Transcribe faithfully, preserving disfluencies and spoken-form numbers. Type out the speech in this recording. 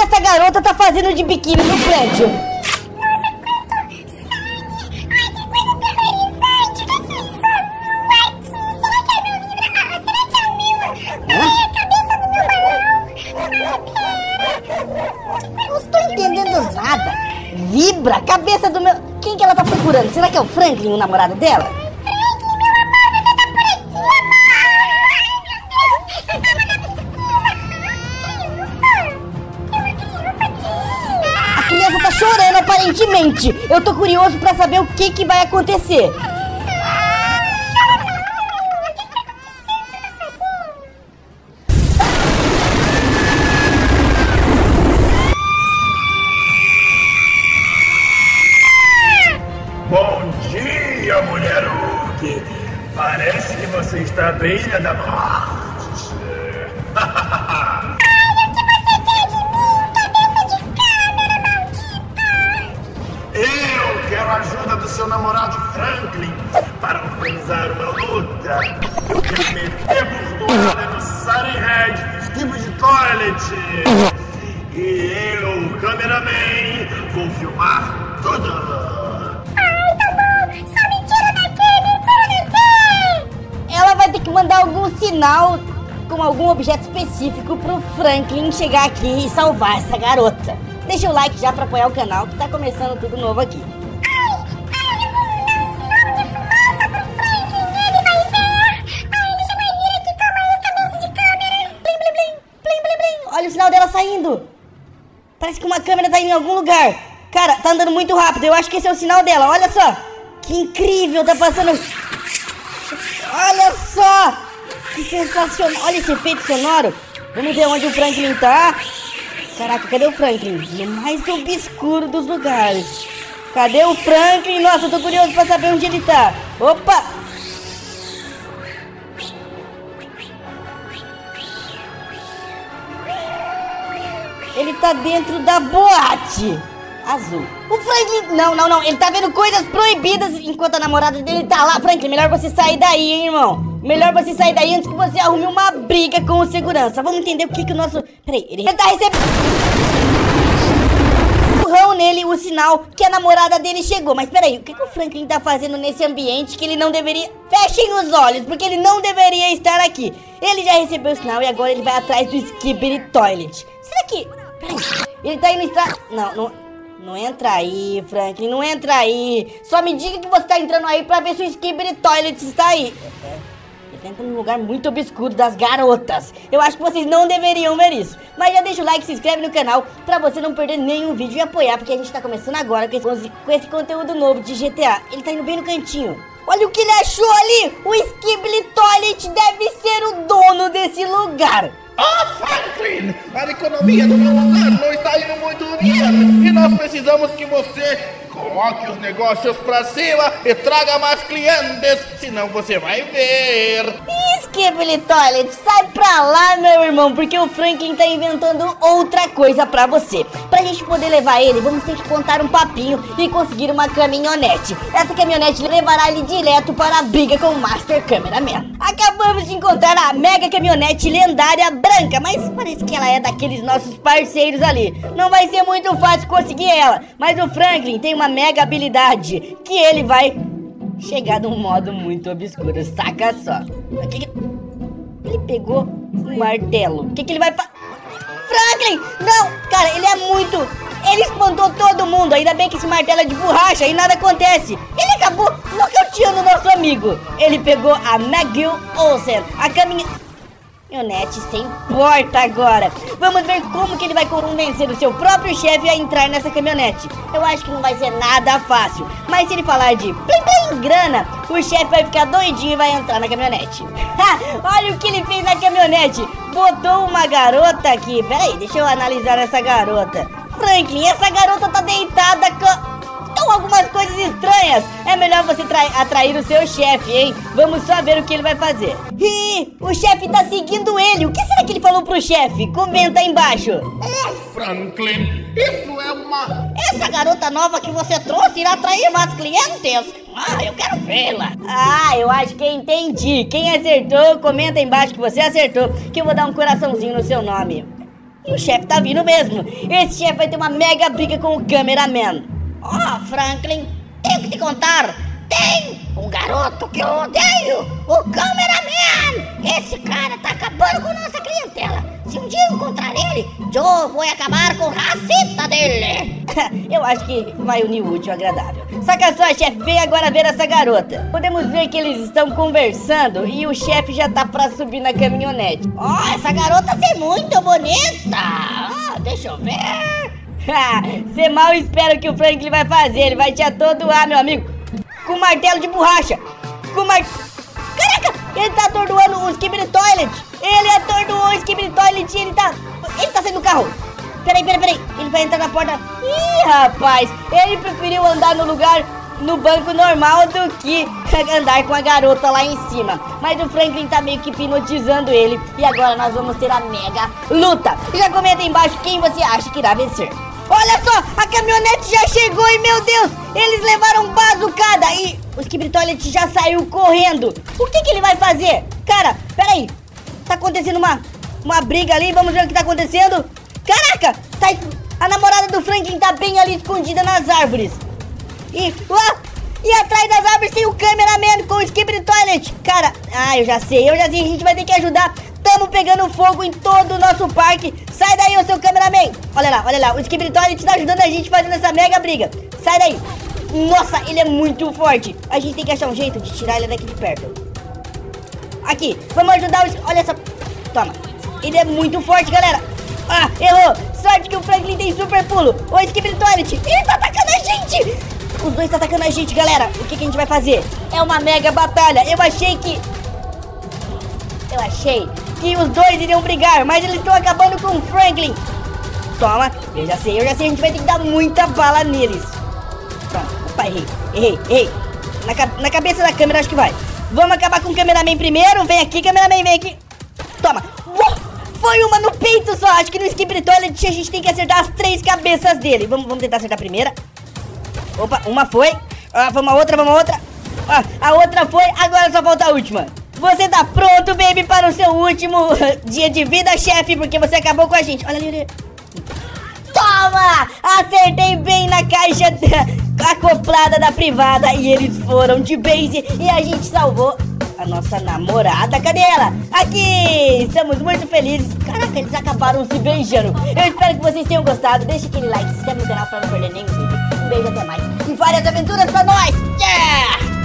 essa garota tá fazendo de biquíni no prédio? Nossa, quanto sangue! Ai, que coisa terrorizante! O que é isso azul aqui? Será que é meu vibra? Ah, será que é o meu? Ai, a cabeça do meu balão! Ai, pera! Não estou entendendo nada. Vibra a cabeça do meu... Quem que ela tá procurando? Será que é o Franklin, o namorado dela? Franklin, meu amor, você tá por aqui, amor! Ai, meu Deus! Eu tava na piscina! Ai, criança! Tem uma criança aqui! A criança tá chorando, aparentemente. Eu tô curioso pra saber o que que vai acontecer. Bom dia, mulher Hulk. Parece que você está à beira da morte. Ai, o que você quer de mim, cabeça de câmera maldita? Eu quero a ajuda do seu namorado Franklin para organizar uma luta. Eu quero meter bordoada no Sunny Head do esquivo de toilet. E eu, cameraman, vou filmar tudo. Ai, tá bom, só me tira daqui, me tira daqui! Ela vai ter que mandar algum sinal com algum objeto específico pro Franklin chegar aqui e salvar essa garota. Deixa o like já pra apoiar o canal, que tá começando tudo novo aqui. Ai, ai, eu vou mandar um sinal de fumaça pro Franklin, ele vai ver! Ai, ele já vai vir aqui, calma aí, cabeça de câmera! Blim, blim, blim, blim, blim, blim. Olha o sinal dela saindo. Parece que uma câmera tá indo em algum lugar. Cara, tá andando muito rápido. Eu acho que esse é o sinal dela. Olha só. Que incrível. Tá passando... Olha só. Que sensacional. Olha esse efeito sonoro. Vamos ver onde o Franklin tá. Caraca, cadê o Franklin? No mais obscuro dos lugares. Cadê o Franklin? Nossa, eu tô curioso pra saber onde ele tá. Opa. Ele tá dentro da boate azul. O Franklin... Não, não, não. Ele tá vendo coisas proibidas enquanto a namorada dele tá lá. Franklin, melhor você sair daí, hein, irmão. Melhor você sair daí antes que você arrume uma briga com o segurança. Vamos entender o que que o nosso... Peraí, ele, ele tá recebendo... Empurrão nele o sinal que a namorada dele chegou. Mas peraí, o que que o Franklin tá fazendo nesse ambiente que ele não deveria... Fechem os olhos, porque ele não deveria estar aqui. Ele já recebeu o sinal e agora ele vai atrás do Skibidi Toilet. Será que... Peraí, ele tá indo estar... Não, não... Não entra aí, Franklin, não entra aí. Só me diga que você tá entrando aí pra ver se o Skibidi Toilet está aí. Ele tá entrando num lugar muito obscuro das garotas. Eu acho que vocês não deveriam ver isso. Mas já deixa o like, se inscreve no canal pra você não perder nenhum vídeo e apoiar, porque a gente tá começando agora com esse, com esse conteúdo novo de G T A. Ele tá indo bem no cantinho. Olha o que ele achou ali. O Skibidi Toilet deve ser o dono desse lugar. Ah, Franklin! A economia do meu lugar não está indo muito bem e nós precisamos que você coloque os negócios pra cima e traga mais clientes, senão você vai ver. Skibidi Toilet, sai pra lá, meu irmão, porque o Franklin tá inventando outra coisa pra você. Pra gente poder levar ele, vamos ter que contar um papinho e conseguir uma caminhonete. Essa caminhonete levará ele direto para a briga com o Master Cameraman. Acabamos de encontrar a mega caminhonete lendária branca, mas parece que ela é daqueles nossos parceiros ali. Não vai ser muito fácil conseguir ela, mas o Franklin tem uma mega habilidade que ele vai chegar num modo muito obscuro, saca só. Aqui, ele pegou um martelo. O que que ele vai fazer? Franklin! Não! Cara, ele é muito... Ele espantou todo mundo. Ainda bem que esse martelo é de borracha e nada acontece. Ele acabou nocauteando o nosso amigo. Ele pegou a McGill Olsen, a caminha... caminhonete sem porta agora. Vamos ver como que ele vai convencer o seu próprio chefe a entrar nessa caminhonete. Eu acho que não vai ser nada fácil, mas se ele falar de plim plim grana, o chefe vai ficar doidinho e vai entrar na caminhonete. Olha o que ele fez na caminhonete. Botou uma garota aqui. Peraí, deixa eu analisar essa garota. Franklin, essa garota tá deitada com... Então, algumas coisas estranhas. É melhor você atrair o seu chefe, hein? Vamos só ver o que ele vai fazer. Ih, o chefe tá seguindo ele. O que será que ele falou pro chefe? Comenta aí embaixo. Oh, Franklin, isso é uma... Essa garota nova que você trouxe irá atrair mais clientes? Ah, eu quero vê-la. Ah, eu acho que eu entendi. Quem acertou, comenta aí embaixo que você acertou, que eu vou dar um coraçãozinho no seu nome. E o chefe tá vindo mesmo. Esse chefe vai ter uma mega briga com o cameraman. Ó, oh, Franklin, tenho que te contar. Tem um garoto que eu odeio, o cameraman. Esse cara tá acabando com nossa clientela. Se um dia eu encontrar ele, eu vou acabar com a racita dele. Eu acho que vai unir o útil ao agradável. Saca só, chefe, vem agora ver essa garota. Podemos ver que eles estão conversando e o chefe já tá pra subir na caminhonete. Ó, oh, essa garota é muito bonita. Oh, deixa eu ver. Você mal espera o que o Franklin vai fazer. Ele vai te atordoar, meu amigo, com um martelo de borracha. Com mar... Caraca, ele tá atordoando o Skibidi Toilet. Ele atordoou o Skibidi Toilet e ele tá... Ele tá saindo do carro. Peraí, peraí, peraí. Ele vai entrar na porta. Ih, rapaz, ele preferiu andar no lugar, no banco normal, do que andar com a garota lá em cima. Mas o Franklin tá meio que hipnotizando ele. E agora nós vamos ter a mega luta. Já comenta aí embaixo quem você acha que irá vencer. Olha só, a caminhonete já chegou e, meu Deus, eles levaram bazucada. E o Skibidi Toilet já saiu correndo. O que que ele vai fazer? Cara, peraí. Tá acontecendo uma, uma briga ali, vamos ver o que tá acontecendo. Caraca, tá, a namorada do Franklin tá bem ali escondida nas árvores. E, ó, e atrás das árvores tem o cameraman com o Skibidi Toilet. Cara, ah, eu já sei, eu já sei, a gente vai ter que ajudar. Tamo pegando fogo em todo o nosso parque. Sai daí, ô seu cameraman. Olha lá, olha lá, o Skibidi Toilet tá ajudando a gente fazendo essa mega briga. Sai daí. Nossa, ele é muito forte. A gente tem que achar um jeito de tirar ele daqui de perto. Aqui, vamos ajudar o... Olha essa... Toma. Ele é muito forte, galera. Ah, errou. Sorte que o Franklin tem super pulo. O Skibidi Toilet, ele tá atacando a gente. Os dois tá atacando a gente, galera. O que que a gente vai fazer? É uma mega batalha. Eu achei que... Eu achei que os dois iriam brigar, mas eles estão acabando com o Franklin. Toma. Eu já sei, eu já sei. A gente vai ter que dar muita bala neles. Toma. Opa, errei. Errei, errei. Na, ca... Na cabeça da câmera, acho que vai. Vamos acabar com o cameraman primeiro. Vem aqui, cameraman, vem aqui. Toma. Uou! Foi uma no peito só. Acho que no Skibidi Toilet a gente tem que acertar as três cabeças dele. Vamos, vamos tentar acertar a primeira. Opa, uma foi. Ah, vamos a outra, vamos a outra. Ah, a outra foi. Agora só falta a última. Você tá pronto, baby, para o seu último dia de vida, chefe? Porque você acabou com a gente. Olha ali, olha ali. Toma! Acertei bem na caixa acoplada da privada. E eles foram de base e a gente salvou a nossa namorada. Cadê ela? Aqui! Estamos muito felizes. Caraca, eles acabaram se beijando. Eu espero que vocês tenham gostado. Deixa aquele like, se inscreve no canal para não perder nenhum vídeo. Um beijo, até mais. E várias aventuras pra nós! Yeah!